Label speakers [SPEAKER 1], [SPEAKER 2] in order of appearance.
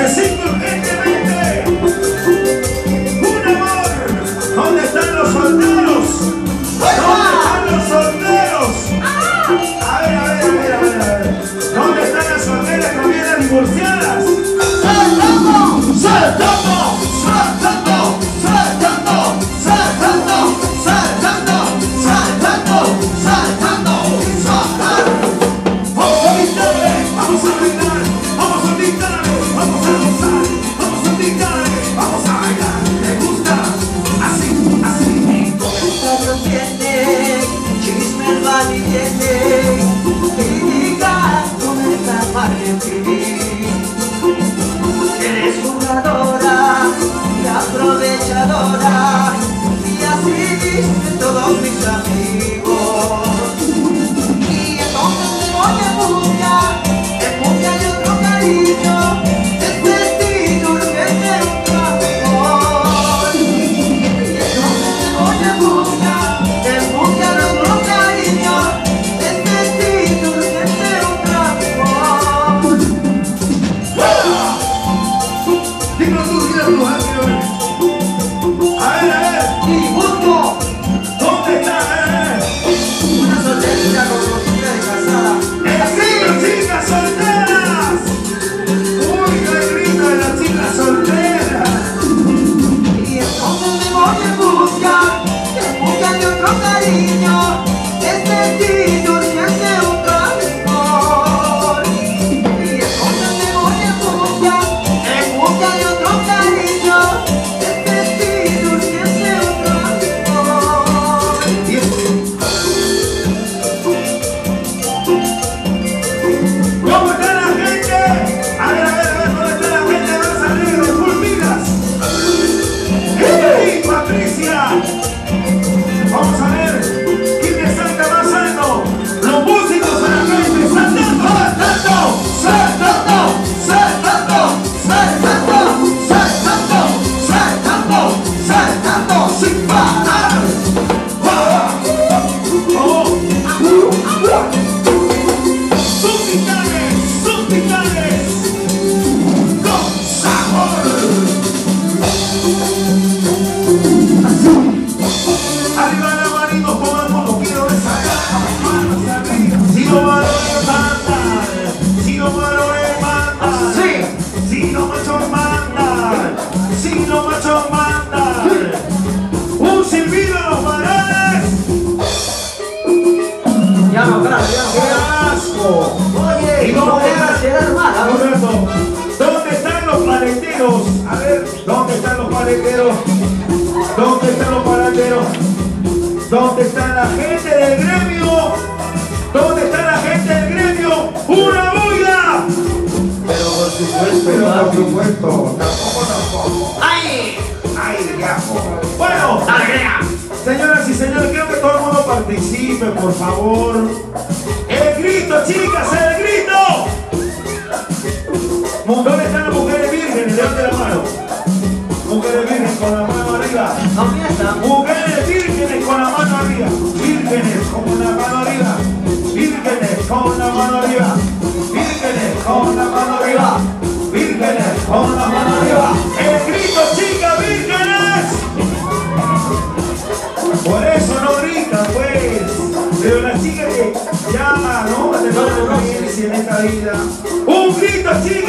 [SPEAKER 1] necesito urgentemente un amor. ¿Dónde están los solteros? ¿Dónde están los solteros? A ver. ¿Dónde están las solteras que vienen divorciadas? ¡Saltando! ¡Saltando! ¡Saltando! ¡Saltando! ¡Saltando! ¡Saltando! ¡Saltando! ¡Saltando! ¡Saltando! ¡Vamos a gritarle! ¡Vamos a bailar! ¡Vamos a gritarle! ¡Vamos a gozar! ¡Vamos a gritarle! ¡Vamos a bailar! ¿Te gusta? Así, así.
[SPEAKER 2] Comentario tiene, chisme mal y tiene, críticas comentan mal de ti. Eres jugadora y aprovechadora, y así dicen todos mis amigos. Y entonces me voy a buscar y otro cariño, necesito urgente un amor. Y entonces me voy a buscar otro cariño, necesito urgente un amor.
[SPEAKER 1] Dime tú, ángeles. A ver.
[SPEAKER 2] Y busco
[SPEAKER 1] ¿Dónde está?
[SPEAKER 2] una solterita con costumbre de casada.
[SPEAKER 1] ¡Las chicas solteras! ¡Uy, qué grito de las chicas solteras!
[SPEAKER 2] Y entonces me voy a buscar y otro cariño, necesito urgente otro amor. Y entonces me voy a buscar y otro cariño, necesito urgente otro amor.
[SPEAKER 1] ¿Cómo está la gente? A ver, ¿dónde está la gente? Vas a leer los fulminas. ¡Hey, Patricia! Vamos a ver quién me salta más alto. Los músicos a la gente saltando, saltando, saltando, saltando, saltando, saltando, saltando, saltando sin parar. Sus titanes, con sabor. Arriba la manito, todo el mundo quiero sacar manos arriba. Si los varones mandan, si los varones mandan, si los machos mandan, si los machos mandan. Un silbido a los varones.
[SPEAKER 2] Ya no, gracias.
[SPEAKER 1] ¡Qué asco!
[SPEAKER 2] Oye, ¿y cómo dejas quedar mal?
[SPEAKER 1] Roberto, ¿dónde están los paleteros? A ver, ¿dónde están los paleteros? ¿Dónde están los paleteros? ¿Dónde está la gente del gremio? ¿Dónde está la gente del gremio? ¡Una bulla!
[SPEAKER 2] Pero por supuesto,
[SPEAKER 1] Tampoco.
[SPEAKER 2] ¡ay!
[SPEAKER 1] ¡Ay, diablo! Bueno,
[SPEAKER 2] ¡Alegría!
[SPEAKER 1] señoras y señores, quiero que todo el mundo participe, por favor. ¡El grito, chicas, el grito! ¿Dónde están las mujeres vírgenes? Levanten la mano. Mujeres vírgenes con la mano arriba.
[SPEAKER 2] No mientas.
[SPEAKER 1] Mujeres vírgenes con la mano arriba. Vírgenes con la mano arriba. Vírgenes con la mano arriba. Vírgenes con la mano arriba. Vírgenes con la mano arriba. El grito, chicas, vírgenes. Por eso no gritan, pues. Pero las chicas que llaman, ¿no? De experiencia en esta vida. Un grito, chicas.